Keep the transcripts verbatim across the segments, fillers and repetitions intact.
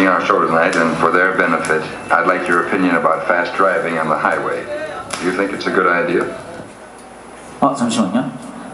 our show tonight, and for their benefit, I'd like your opinion about fast driving on the highway. Do you think it's a good idea? 어, 잠시만요.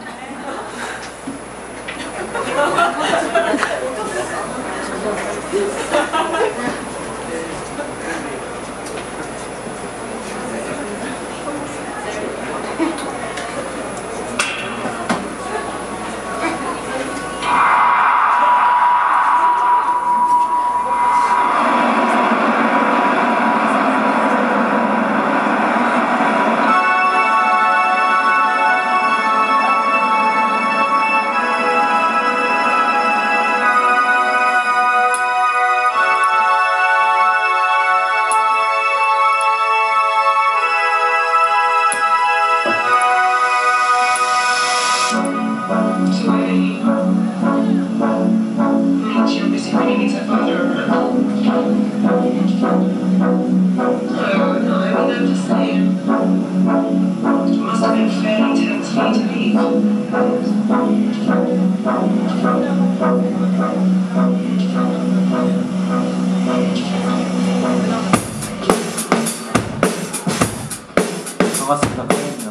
반갑습니다. 팬입니다.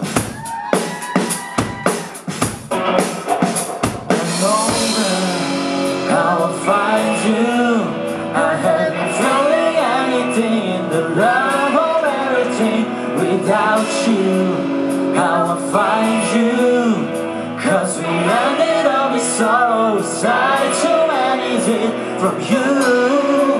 How I find you, I haven't feeling anything in the love of everything without you. How I find you, cause we ended up with sorrow aside too anything from you.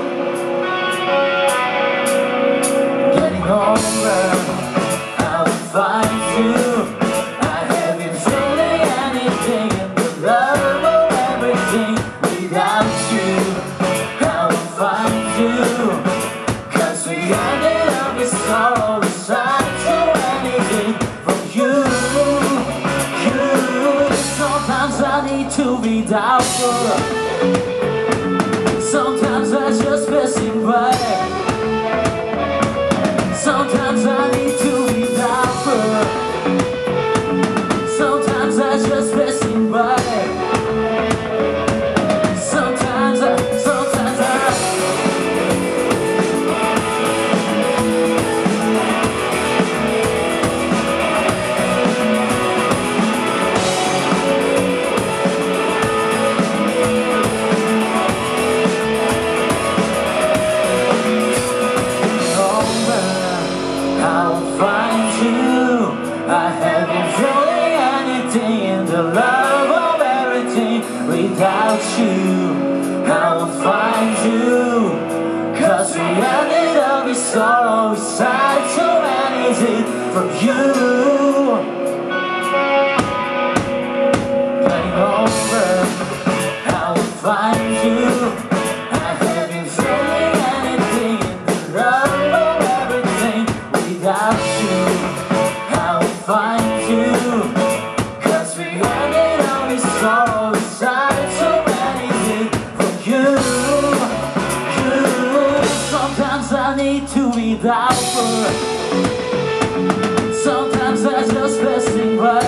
Getting over how I find you, I haven't feeling anything in the love of everything without you. How I find you, cause we ended up with sorrow aside too anything from you. You, sometimes I need to be doubtful, sometimes I just passing by. Sometimes I need to be doubtful, sometimes I just passing by. Sometimes I, sometimes I find you, I haven't feeling anything in the love of everything without you. How I find you, cause we ended up with sorrow aside too anything from you. Getting over how I find you, I haven't feeling anything in the love of everything without you. How I find you, cause we ended up with sorrow aside so anything from you. You, sometimes I need to be doubtful, sometimes I just passing by.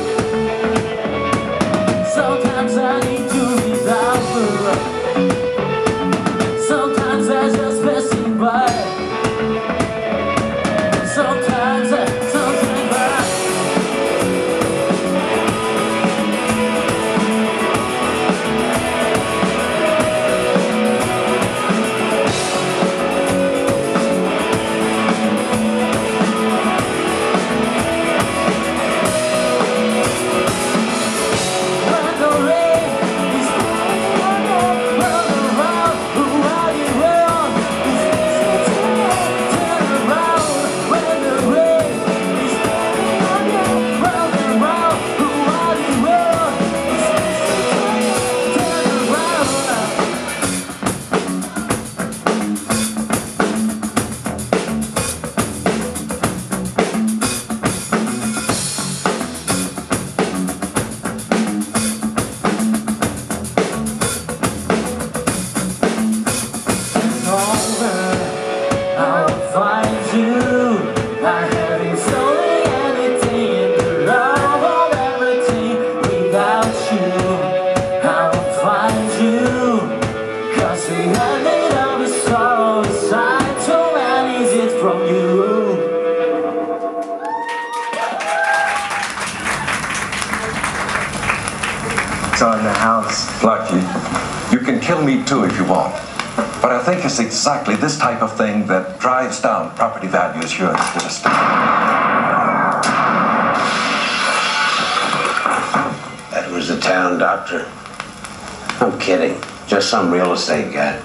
Sometimes I need to be doubtful, sometimes I just passing by. Sometimes I, sometimes I Blackie, you can kill me too if you want. But I think it's exactly this type of thing that drives down property values here in the state. That was the town doctor? I'm kidding. Just some real estate guy.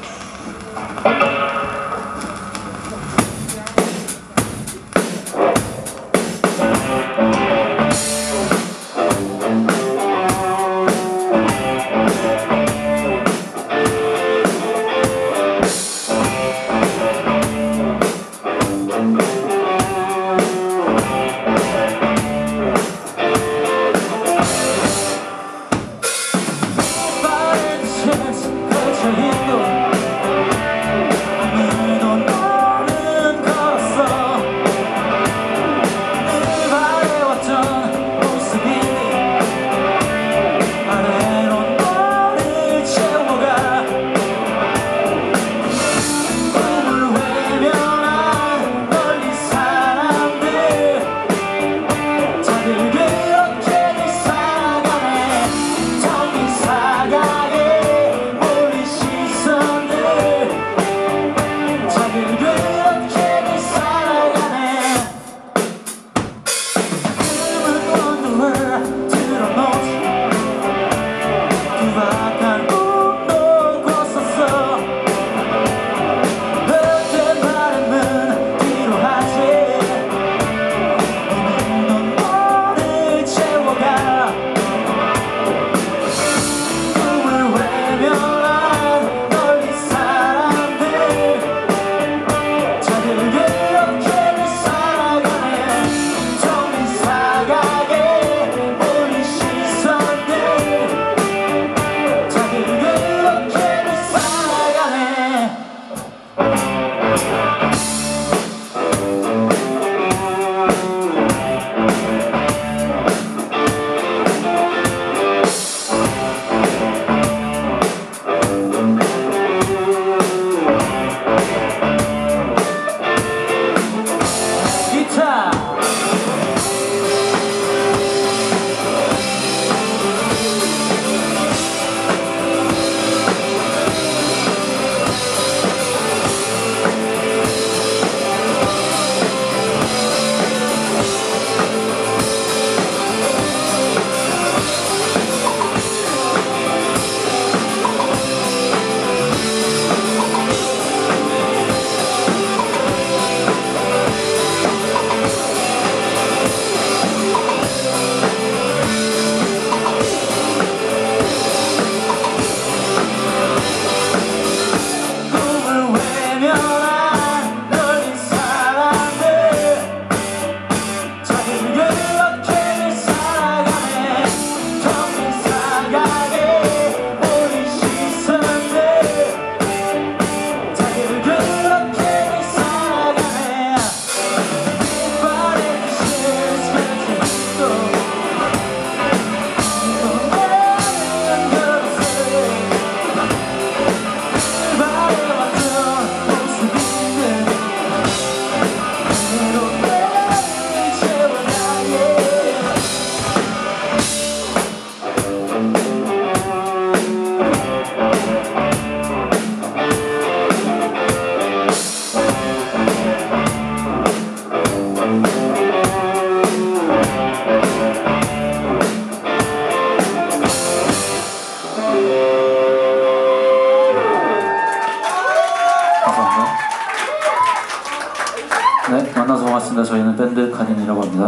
네, 만나서 반갑습니다. 저희는 밴드 카닌이라고 합니다.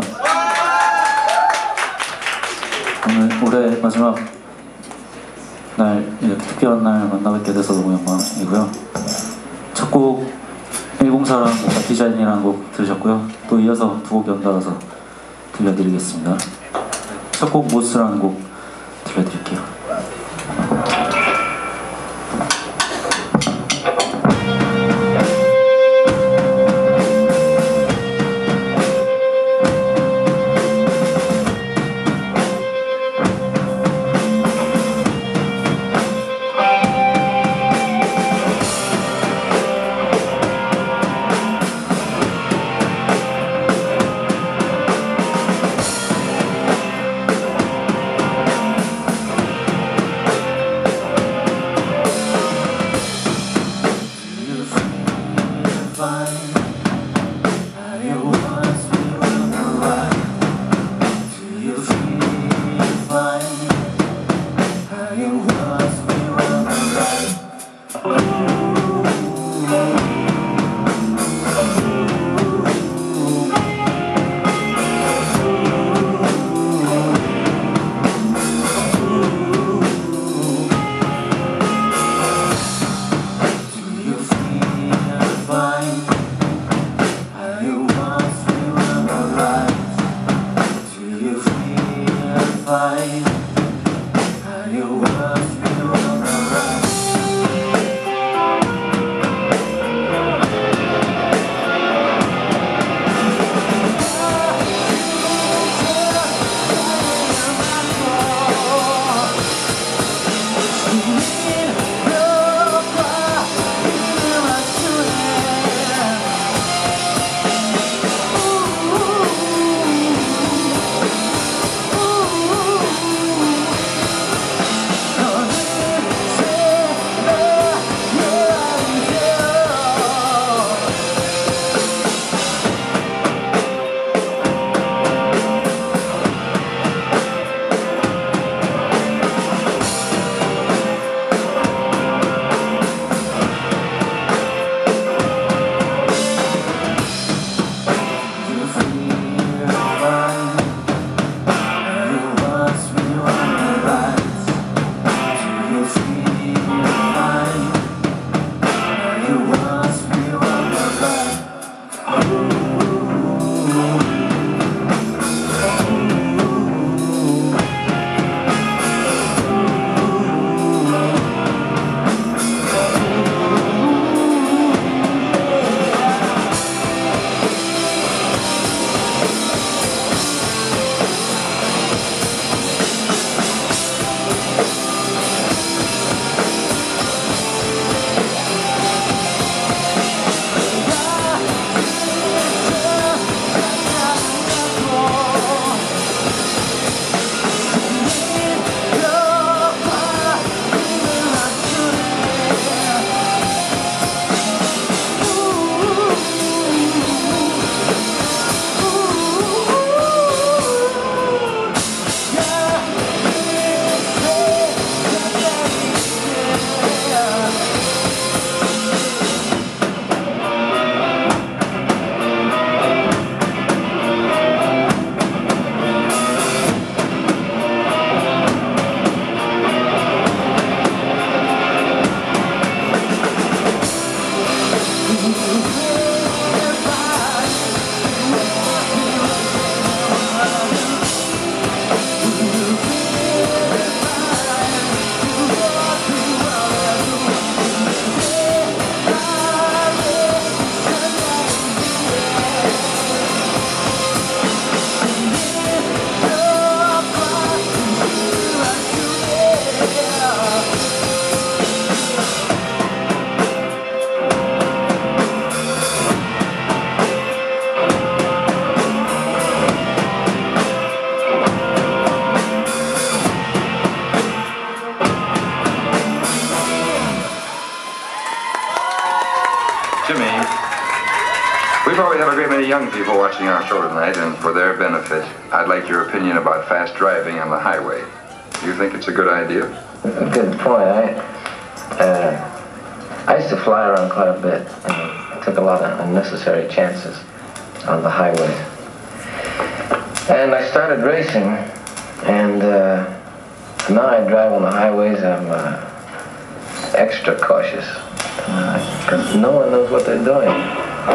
오늘 올해 마지막 날 이렇게 특별한 날 만나뵙게 돼서 너무 영광이고요. 첫 곡 일공사라는 곡, 디자인이라는 곡 들으셨고요. 또 이어서 두 곡 연달아서 들려드리겠습니다. 첫 곡 모스라는 곡 들려드릴게요. Jimmy, we probably have a great many young people watching our show tonight, and for their benefit, I'd like your opinion about fast driving on the highway. Do you think it's a good idea? A good point. I, uh, I used to fly around quite a bit, and I took a lot of unnecessary chances on the highway. And I started racing, and uh, now I drive on the highways. I'm uh, extra cautious, because uh, no one knows what they're doing.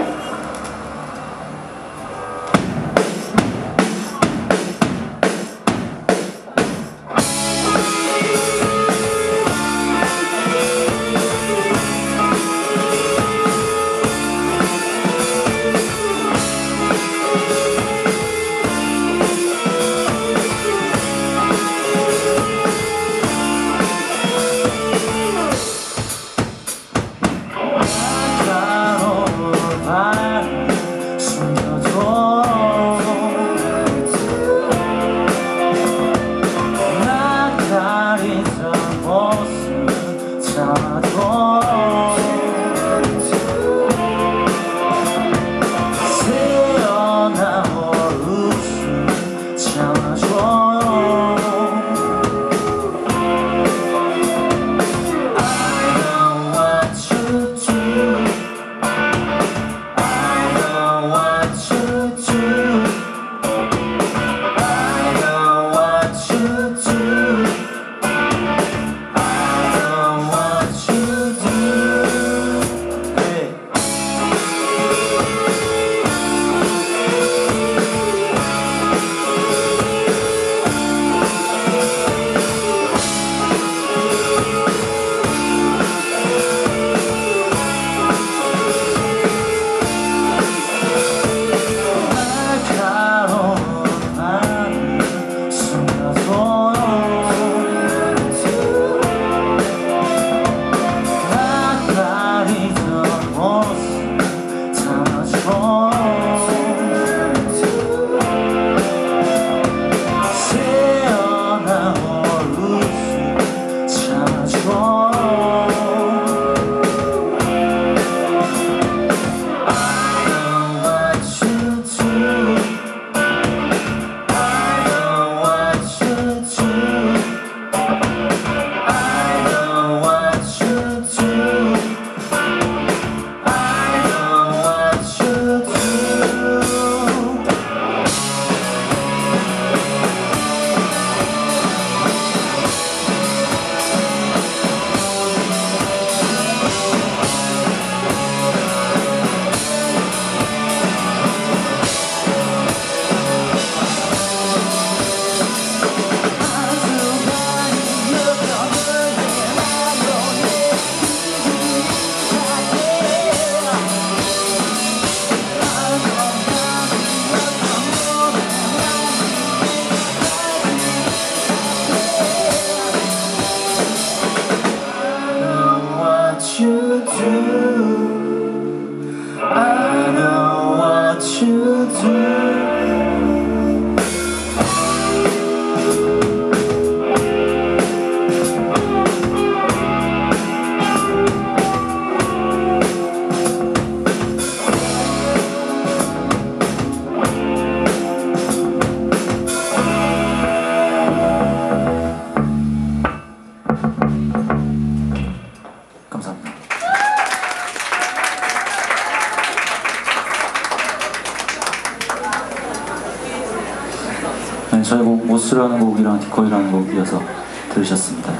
네, 저희 곡 모스라는 곡이랑 디코이라는 곡 이어서 들으셨습니다.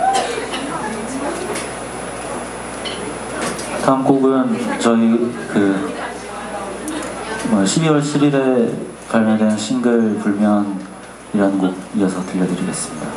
다음 곡은 저희 그 십이월 칠일에 발매된 싱글 불면이라는 곡 이어서 들려드리겠습니다.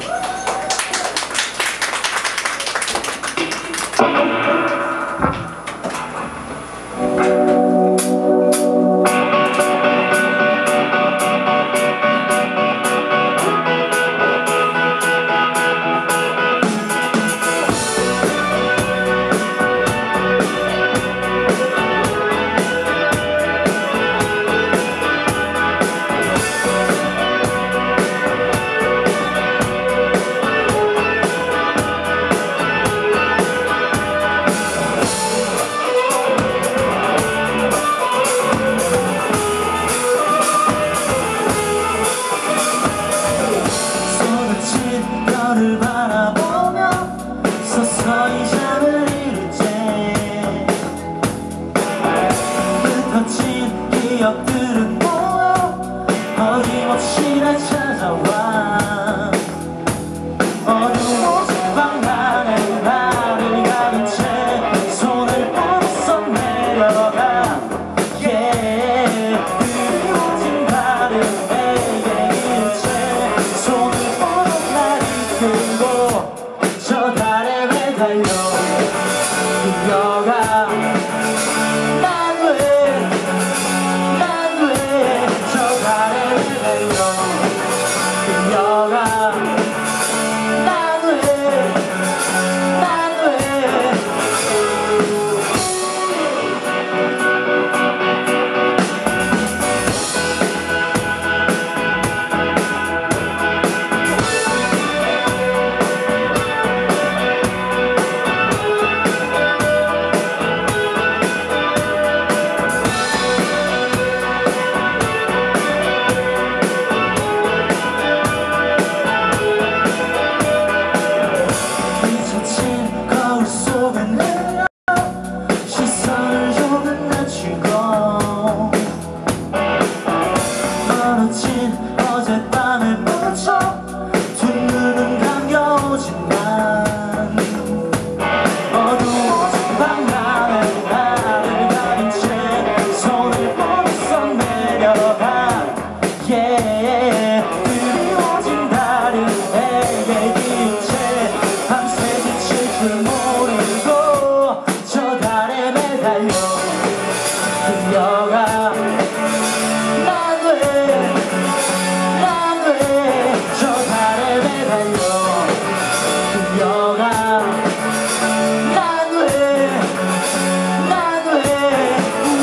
끊임없이 날 찾아와 어두운 방 안에 나를 가둔 채 손을 뻗어서 내려가 yeah. 그리워진 바람에게 이은 채 손을 뻗어 날 이끌고 저 달에 매달려 그녀가 난 왜 난 왜 저 달에 매달려 그녀가 난 왜 난 왜 비춰진 거울 속에 내려 시선을 조금 낮추고 멀어진 어젯밤에 멈춰 두 눈은 감겨오지만 어두워진 방 안에 나를 가둔 채 손을 뻗어서 내려가 yeah. 그리워진 다리에게 기운 채 밤새 지칠 줄 모르고 저 달에 매달려 그녀가 난 왜 난 왜 저 달에 매달려 그녀가 난 왜 난 왜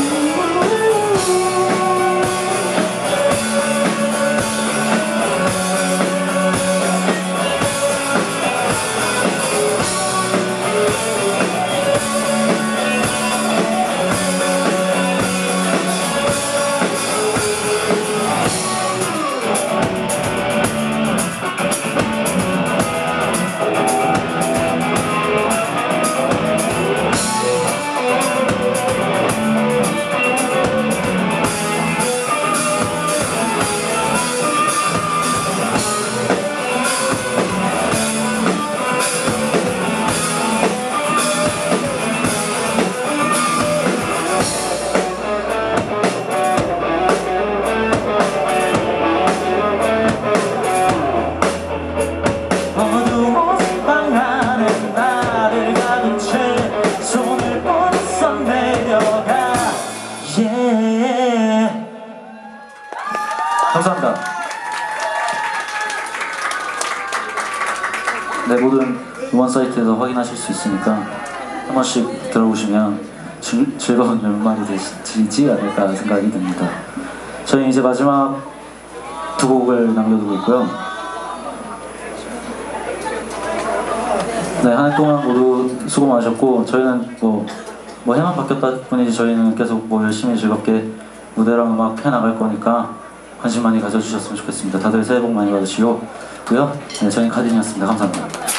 어두운 방 안에 나를 가둔 채 손을 뻗어서 내려가 yeah. 감사합니다. 네, 모든 음원 사이트에서 확인하실 수 있으니까 한 번씩 들어보시면 즐, 즐거운 연말이 되시지 않을까 생각이 듭니다. 저희 이제 마지막 두 곡을 남겨두고 있고요. 네, 한 해 동안 모두 수고 많으셨고 저희는 뭐, 뭐 해만 바뀌었다 뿐이지 저희는 계속 뭐 열심히 즐겁게 무대랑 음악 펴나갈 거니까 관심 많이 가져주셨으면 좋겠습니다. 다들 새해 복 많이 받으시고요. 네, 저희는 카딘이었습니다. 감사합니다.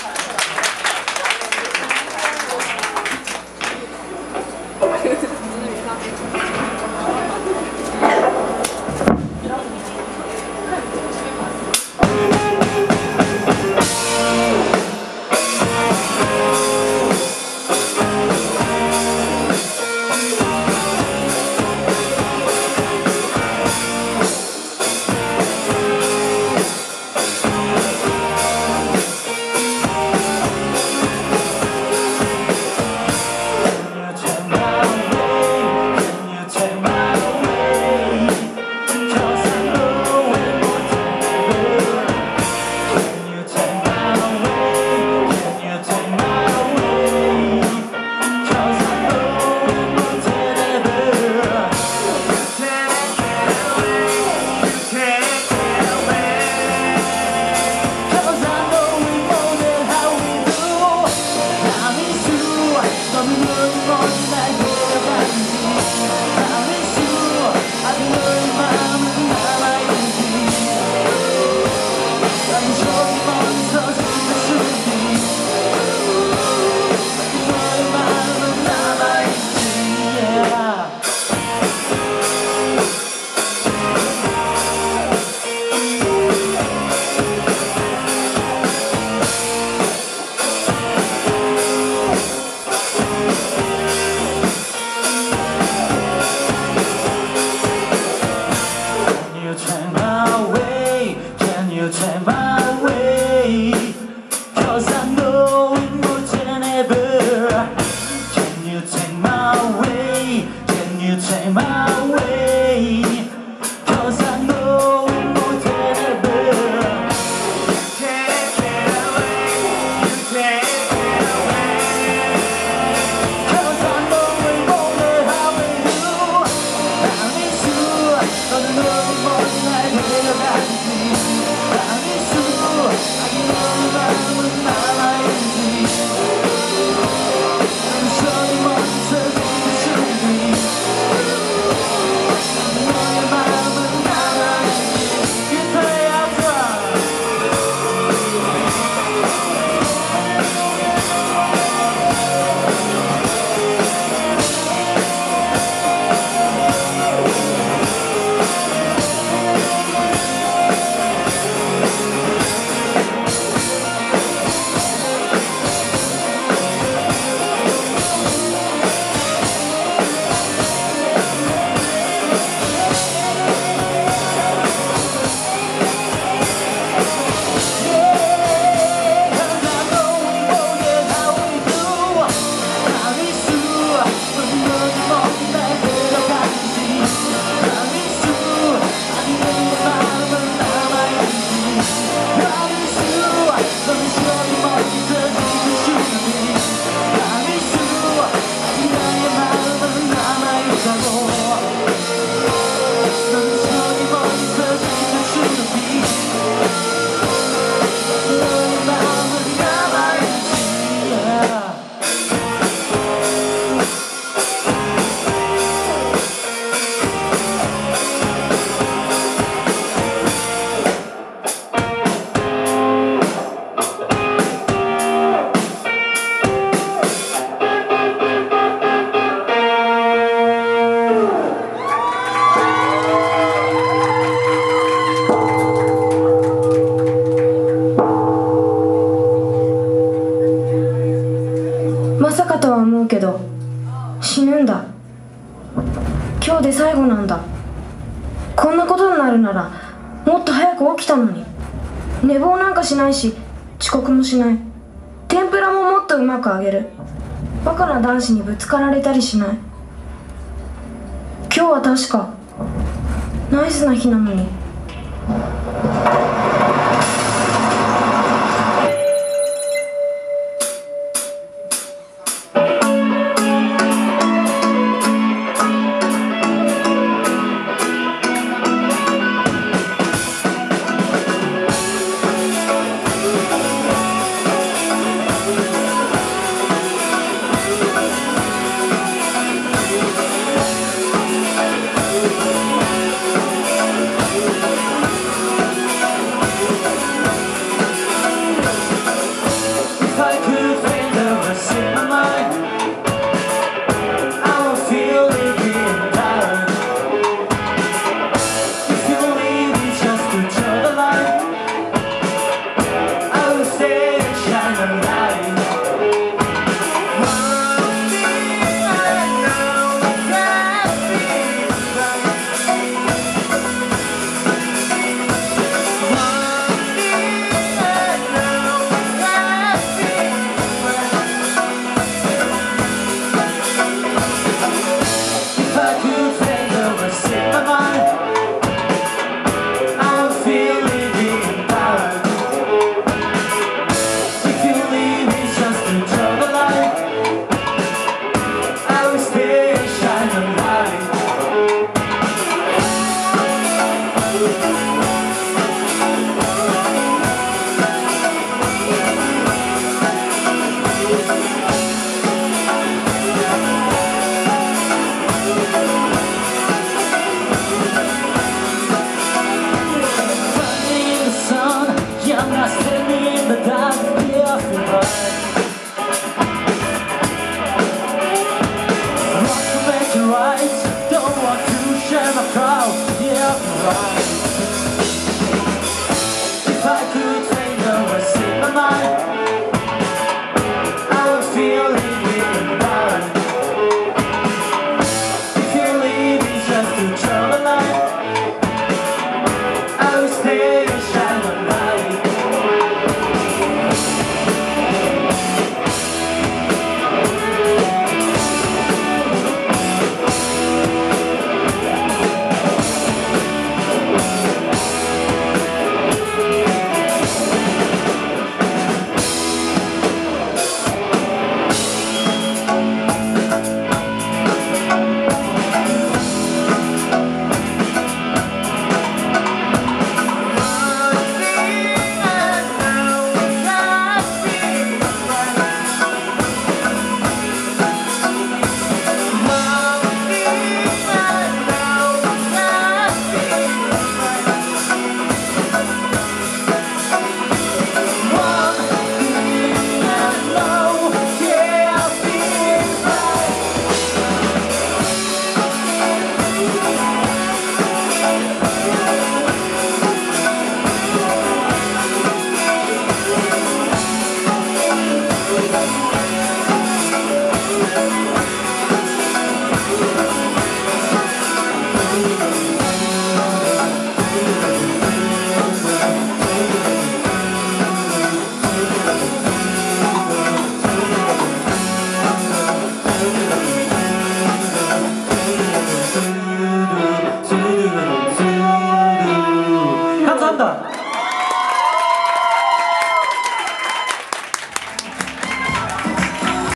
今日で最後なんだ。こんなことになるならもっと早く起きたのに。寝坊なんかしないし遅刻もしない。天ぷらももっとうまく揚げる。バカな男子にぶつかられたりしない。今日は確かナイスな日なのに。 감사합니다.